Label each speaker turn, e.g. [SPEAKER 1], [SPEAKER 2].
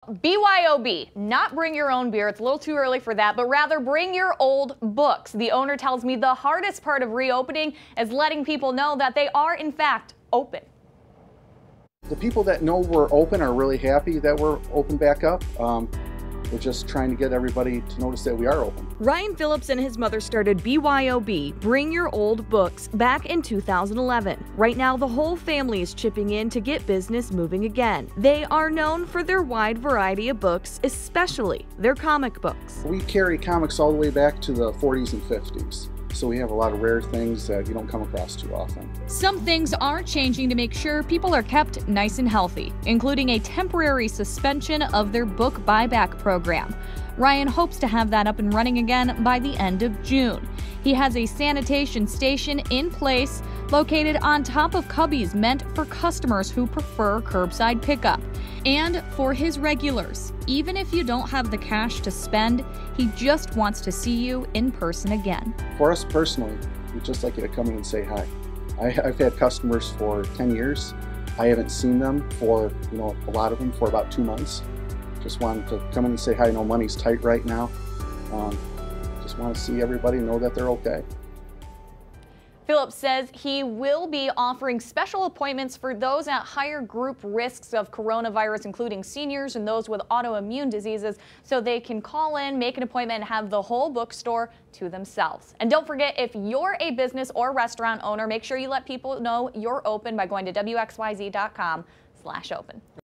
[SPEAKER 1] BYOB, not bring your own beer. It's a little too early for that, but rather bring your old books. The owner tells me the hardest part of reopening is letting people know that they are, in fact, open.
[SPEAKER 2] The people that know we're open are really happy that we're open back up. We're just trying to get everybody to notice that we are open.
[SPEAKER 1] Ryan Phillips and his mother started BYOB, Bring Your Old Books, back in 2011. Right now, the whole family is chipping in to get business moving again. They are known for their wide variety of books, especially their comic books.
[SPEAKER 2] We carry comics all the way back to the 40s and 50s. So we have a lot of rare things that you don't come across too often.
[SPEAKER 1] Some things are changing to make sure people are kept nice and healthy, including a temporary suspension of their book buyback program. Ryan hopes to have that up and running again by the end of June. He has a sanitation station in place located on top of cubbies meant for customers who prefer curbside pickup. And for his regulars, even if you don't have the cash to spend, he just wants to see you in person again.
[SPEAKER 2] For us personally, we'd just like you to come in and say hi. I've had customers for 10 years. I haven't seen them for, a lot of them for about 2 months. Just wanted to come in and say hi. I know money's tight right now. Just want to see everybody know that they're okay.
[SPEAKER 1] Phillips says he will be offering special appointments for those at higher group risks of coronavirus, including seniors and those with autoimmune diseases, so they can call in, make an appointment, and have the whole bookstore to themselves. And don't forget, if you're a business or restaurant owner, make sure you let people know you're open by going to WXYZ.com/open.